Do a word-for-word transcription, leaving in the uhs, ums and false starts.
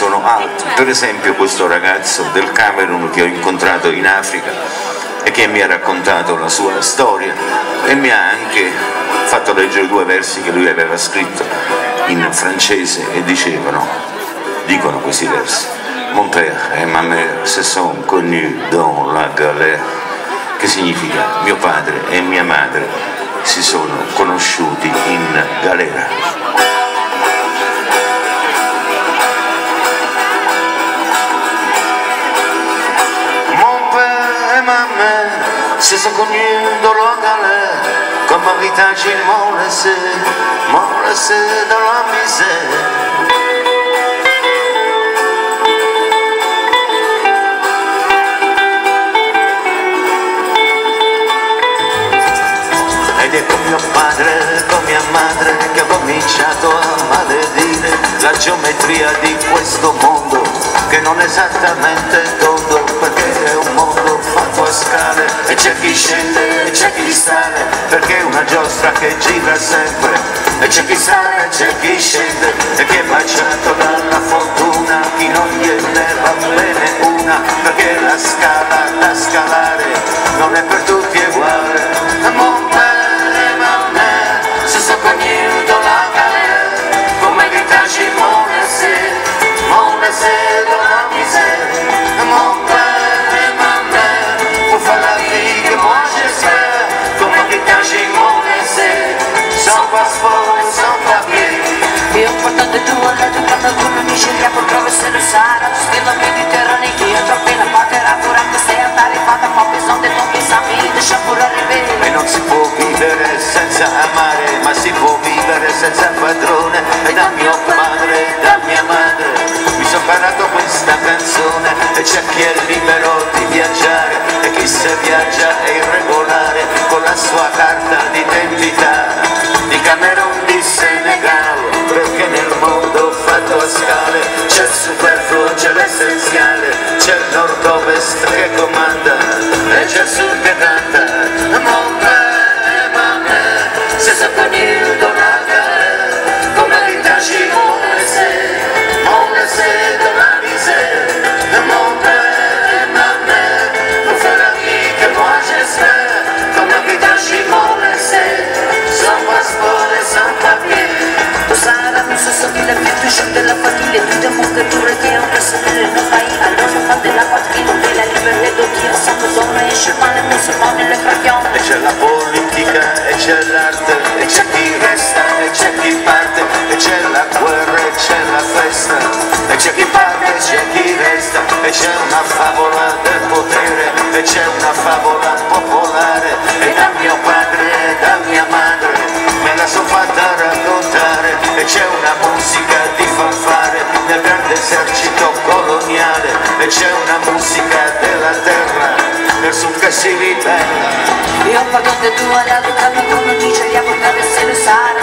sono altri, per esempio questo ragazzo del Camerun che ho incontrato in Africa e che mi ha raccontato la sua storia e mi ha anche fatto leggere due versi che lui aveva scritto in francese e dicevano, dicono questi versi: Mon père et ma mère se sont connus dans la galère, che significa mio padre e mia madre si sono conosciuti in galera. Mon père et ma mère se sont connus dans la galère, comme héritage ils m'ont laissé, m'ont laissé dans la misère. Ed è con mio padre, con mia madre che ho cominciato a maledire la geometria di questo mondo che non è esattamente tondo, perché è un mondo fatto a scale e c'è chi scende e c'è chi sale, perché è una giostra che gira sempre e c'è chi sale e c'è chi scende e chi è baciato dalla fortuna, chi non gliene va bene una, perché la scala da scalare non è per tutti uguale. Mon père et ma mère se sont connus dans la galère, comme héritage ils m'ont laissé, m'ont laissé dans la misère. Mon père et ma mère pour faire la vie que moi j'espère, comme héritage ils m'ont laissé, sans passeport et sans papier. Io ho portato tu all'etto quando con la Nigeria per attraversare il Sahara, stella Mediterranea, io troppo la patera, pure questa è tarifata, ma bisogno di tutti i samini, lascia pure arrivare. E non si può vivere senza amare, ma si può vivere senza padrone. E da mio padre e da mia madre mi sono imparato questa canzone. E c'è chi è libero di viaggiare e chi se viaggia è irregolare, con la sua carta d'identità di Camerun, di Senegal, perché nel mondo fatto a scale c'è il superfluo, c'è l'essenziale, c'è il nord-ovest che comanda e c'è il sud che canta. Mon père et ma mère se sont connus dans la galère, comme héritage ils m'ont laissé, m'ont laissé dans la misère. Mon père et ma mère pour faire la vie que moi j'espère, comme héritage ils m'ont laissé, sans passeport et sans papier. Au Sahara non so sottile filtro shock della famiglia, tutte montature che ho preso nel paese, allora fa della patria non ve la libertà d'occhio, sanno donne e sciamane, musulmani le crayon. E c'è la politica e c'è l'arte e c'è chi resta e c'è chi parte, e c'è la guerra e c'è la festa e c'è chi parte e c'è chi resta, e c'è una favola del potere e c'è una favola popolare. E da mio padre e da mia madre me la son fatta raccontare, e c'è una musica di fanfare nel grande esercito coloniale, e c'è una musica della terra nel sud che si ribella. Io ho portato tu all'etto quando con la Nigeria per attraversare il Sahara,